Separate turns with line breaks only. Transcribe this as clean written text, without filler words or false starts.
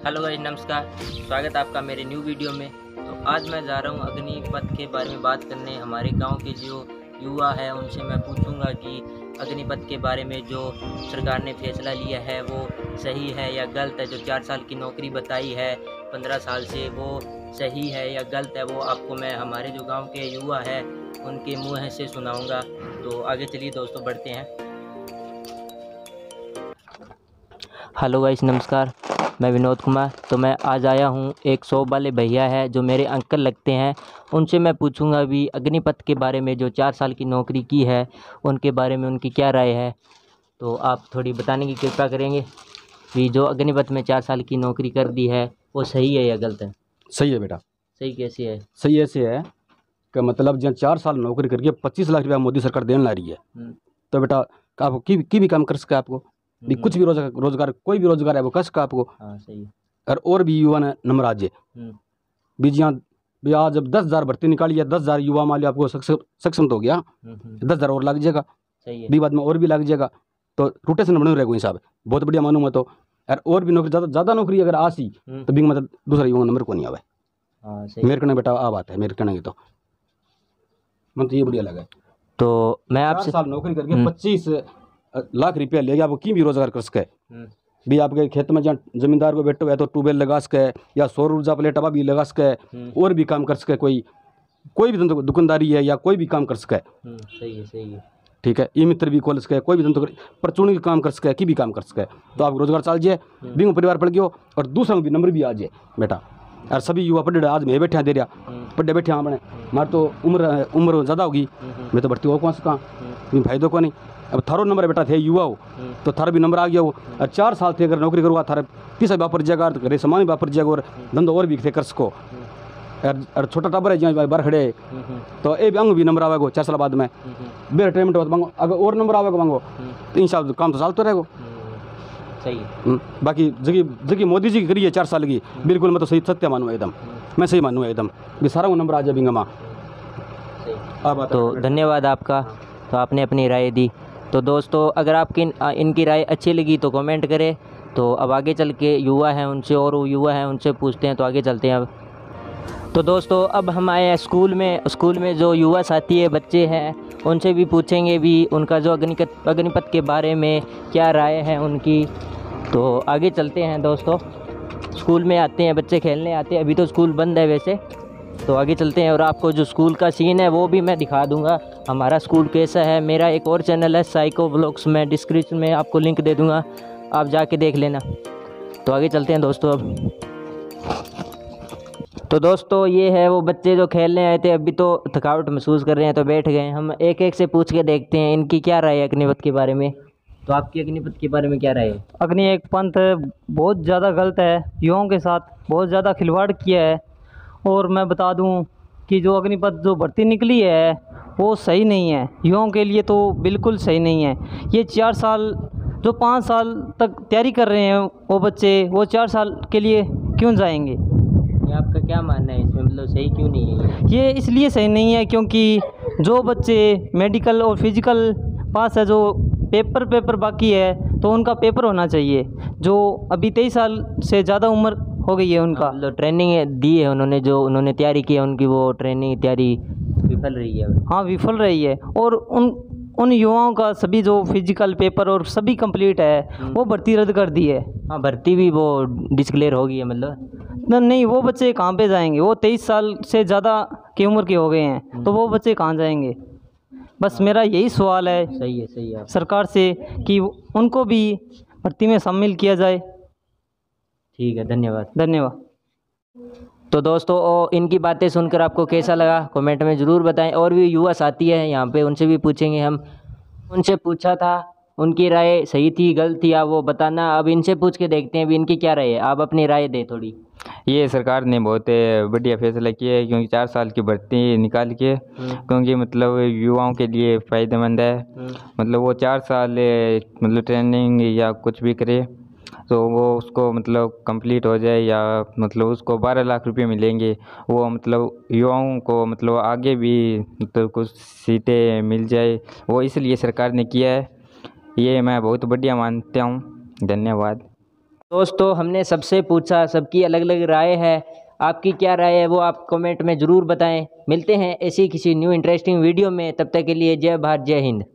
Hello guys, नमस्कार। स्वागत है आपका मेरे न्यू वीडियो में। तो आज मैं जा रहा हूँ अग्निपथ के बारे में बात करने। हमारे गांव के जो युवा है उनसे मैं पूछूंगा कि अग्निपथ के बारे में जो सरकार ने फैसला लिया है वो सही है या गलत है। जो 4 साल की नौकरी बताई है 15 साल से, वो सही है या गलत है, वो आपको मैं हमारे जो गाँव के युवा है उनके मुँह से सुनाऊँगा। तो आगे चलिए दोस्तों, बढ़ते हैं। हेलो गाइस, नमस्कार। मैं विनोद कुमार। तो मैं आज आया हूँ, एक शॉप वाले भैया है जो मेरे अंकल लगते हैं, उनसे मैं पूछूंगा भी अग्निपथ के बारे में। जो 4 साल की नौकरी की है उनके बारे में उनकी क्या राय है। तो आप थोड़ी बताने की कृपा करेंगे कि जो अग्निपथ में 4 साल की नौकरी कर दी है वो सही है या गलत है।
सही है बेटा।
सही कैसे है?
सही ऐसे है कि मतलब जहाँ 4 साल नौकरी करके 25 लाख रुपया मोदी सरकार देने ला रही है, तो बेटा आपको की भी काम कर सके, आपको भी कुछ भी रोजगार कोई भी रोजगार है वो कर सके आपको।
हाँ, सही है।
और भी युवा ने नंबर आज भी जहाँ भी आज जब 10,000 भर्ती निकाली है, 10,000 युवा मान लिया आपको सक्षम तो हो गया, 10,000 और लग जाएगा।
सही है।
भी बाद में और भी लग जाएगा, तो रोटेशन बने रहेगा हिसाब। बहुत बढ़िया मानूँ मैं तो। और भी नौकरी ज़्यादा नौकरी अगर आसी तो भी मतलब दूसरा युवा नंबर को नहीं आवे।
हाँ, सही।
मेरे कहने बेटा आ बात है, मेरे कहने की तो मन तो ये बढ़िया लगा।
तो मैं
4
आपसे
साल नौकरी करके 25 लाख रुपया ले गया, आपको की भी रोजगार कर सके। भी आपके खेत में जहाँ जमींदार को बैठो है तो ट्यूबवेल लगा सके या सौर ऊर्जा प्लेट भी लगा सके, और भी काम कर सके। कोई भी धंधो दुकानदारी है या कोई भी काम कर सके।
सही है, सही है।
ठीक है, ई मित्र भी खोल सके, कोई भी धंधो परचूनी का काम कर सके, की भी काम कर सके, तो आप रोजगार चल जाए, भी परिवार पढ़ गयो और दूसरा भी नंबर भी आ जाए बेटा। और सभी युवा पढ़े आज मैं बैठे हैं दे रहा पढ़े बैठे हाँ बने मार तो उम्र ज़्यादा होगी, मैं तो भर्ती हो कौन सा कहाँ फायदो को नहीं। अब थारो नंबर बेटा थे युवा हो तो थारा भी नंबर आ गया हो। और 4 साल थे अगर नौकरी करूँगा थारा पैसा वापर जाएगा, घरे सामान भी वापर जाएगा और धंधो और भी थे कर सको। और छोटा टाबर है जहाँ बाहर खड़े तो ये भी अंग भी नंबर आवेगा 4 साल बाद में। बेर रिटायरमेंट हो मांगो, अगर और नंबर आवेगा मांगो तो इंशाल्लाह काम तो चलते रहेगा।
सही है।
बाकी जगह मोदी जी की करी है 4 साल की, बिल्कुल मैं तो सही सत्य मानूँ एकदम, मैं सही मानूँ एकदम भी सारा वो नंबर आ जाएगा माँ।
तो धन्यवाद आपका। तो आपने अपनी राय दी। तो दोस्तों, अगर आपकी इनकी राय अच्छी लगी तो कमेंट करें। तो अब आगे चल के युवा हैं उनसे, और वो युवा हैं उनसे पूछते हैं। तो आगे चलते हैं अब। तो दोस्तों, अब हम आए हैं स्कूल में जो युवा साथी है, बच्चे हैं, उनसे भी पूछेंगे भी उनका जो अग्निपथ के बारे में क्या राय है उनकी। तो आगे चलते हैं दोस्तों। स्कूल में आते हैं बच्चे, खेलने आते हैं। अभी तो स्कूल बंद है वैसे। तो आगे चलते हैं और आपको जो स्कूल का सीन है वो भी मैं दिखा दूंगा, हमारा स्कूल कैसा है। मेरा एक और चैनल है साइको व्लॉग्स, मैं डिस्क्रिप्शन में आपको लिंक दे दूंगा, आप जाके देख लेना। तो आगे चलते हैं दोस्तों अब। तो दोस्तों, ये है वो बच्चे जो खेलने आए थे। अभी तो थकावट महसूस कर रहे हैं तो बैठ गए। हम एक एक से पूछ के देखते हैं इनकी क्या राय है अग्निपथ के बारे में। तो आपकी अग्निपथ के बारे में क्या राय है?
अग्नि एक पंथ बहुत ज़्यादा गलत है, युवाओं के साथ बहुत ज़्यादा खिलवाड़ किया है। और मैं बता दूं कि जो अग्निपथ जो भर्ती निकली है वो सही नहीं है, युवाओं के लिए तो बिल्कुल सही नहीं है। ये 4 साल जो 5 साल तक तैयारी कर रहे हैं वो बच्चे, वो 4 साल के लिए क्यों जाएंगे?
ये आपका क्या मानना है इसमें, मतलब सही क्यों नहीं है?
ये इसलिए सही नहीं है क्योंकि जो बच्चे मेडिकल और फिजिकल पास है, जो पेपर बाकी है तो उनका पेपर होना चाहिए। जो अभी 23 साल से ज़्यादा उम्र हो गई है उनका,
मतलब ट्रेनिंग दी है उन्होंने, जो उन्होंने तैयारी की है उनकी वो ट्रेनिंग तैयारी विफल रही है।
हाँ, विफल रही है। और उन युवाओं का सभी जो फिजिकल पेपर और सभी कंप्लीट है वो भर्ती रद्द कर दी है।
हाँ, भर्ती भी वो डिस्क्लेयर हो गई है मतलब।
नहीं, वो बच्चे कहाँ पे जाएंगे? वो 23 साल से ज़्यादा की उम्र के हो गए हैं तो वो बच्चे कहाँ जाएंगे? बस मेरा यही सवाल है
सही है
सरकार से कि उनको भी भर्ती में शामिल किया जाए।
ठीक है, धन्यवाद।
धन्यवाद।
तो दोस्तों, इनकी बातें सुनकर आपको कैसा लगा कमेंट में ज़रूर बताएं। और भी युवा साथी हैं यहाँ पे, उनसे भी पूछेंगे हम। उनसे पूछा था, उनकी राय सही थी गलत थी, आप वो बताना। अब इनसे पूछ के देखते हैं भी इनकी क्या राय है। आप अपनी राय दें थोड़ी।
ये सरकार ने बहुत बढ़िया फैसला किया है, क्योंकि 4 साल की भर्ती निकाल के, क्योंकि मतलब युवाओं के लिए फ़ायदेमंद है। मतलब वो 4 साल मतलब ट्रेनिंग या कुछ भी करे तो वो उसको मतलब कंप्लीट हो जाए, या मतलब उसको 12 लाख रुपए मिलेंगे। वो मतलब युवाओं को मतलब आगे भी मतलब कुछ सीटें मिल जाए, वो इसलिए सरकार ने किया है। ये मैं बहुत बढ़िया मानता हूँ। धन्यवाद।
दोस्तों हमने सबसे पूछा, सबकी अलग अलग राय है। आपकी क्या राय है वो आप कमेंट में ज़रूर बताएं। मिलते हैं ऐसी किसी न्यू इंटरेस्टिंग वीडियो में, तब तक के लिए जय भारत जय हिंद।